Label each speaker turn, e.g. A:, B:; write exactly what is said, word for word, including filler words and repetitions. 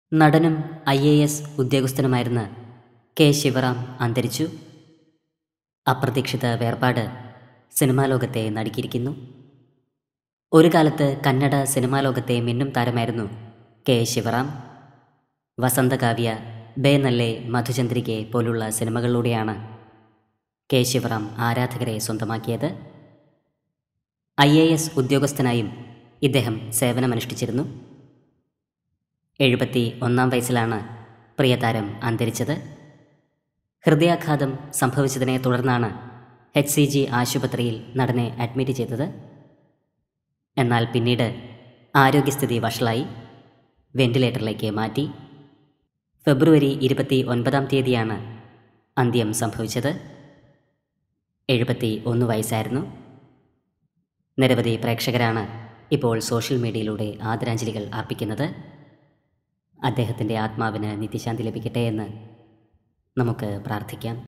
A: നടനും I A S ഉദ്യോഗസ്ഥനുമായിരുന്ന K Sivaram അന്തരിച്ചു. അപ്രതീക്ഷിത വേർപാട് സിനിമാ ലോകത്തെ നടുക്കിയിരിക്കുന്നു. ഒരു കാലത്ത് കന്നഡ സിനിമാ ലോകത്തെ മിന്നും താരമായിരുന്നു കെ ശിവറാം. വസന്തകാവ്യ, ബേനല്ലെ, മധുചന്ദ്രികെ പോലുള്ള സിനിമകളിലൂടെയാണ് കെ ശിവറാം ആരാധകരെ സ്വന്തമാക്കിയത്. ഐ എ എസ് ഉദ്യോഗസ്ഥനായും ഇദ്ദേഹം സേവനമനുഷ്ഠിച്ചിരുന്നു. എഴുപത്തി ഒന്നാം വയസ്സിലാണ് പ്രിയതാരം അന്തരിച്ചത്. ഹൃദയാഘാതം സംഭവിച്ചതിനെ തുടർന്നാണ് എച്ച് സി ജി ആശുപത്രിയിൽ നടനെ അഡ്മിറ്റ് ചെയ്തത്. എന്നാൽ പിന്നീട് ആരോഗ്യസ്ഥിതി വഷളായി വെന്റിലേറ്ററിലേക്ക് മാറ്റി. ഫെബ്രുവരി ഇരുപത്തി ഒൻപതാം തീയതിയാണ് അന്ത്യം സംഭവിച്ചത്. എഴുപത്തി ഒന്ന് വയസ്സായിരുന്നു. നിരവധി പ്രേക്ഷകരാണ് ഇപ്പോൾ സോഷ്യൽ മീഡിയയിലൂടെ ആദരാഞ്ജലികൾ അർപ്പിക്കുന്നത്. അദ്ദേഹത്തിൻ്റെ ആത്മാവിന് നിത്യശാന്തി ലഭിക്കട്ടെ എന്ന് നമുക്ക് പ്രാർത്ഥിക്കാം.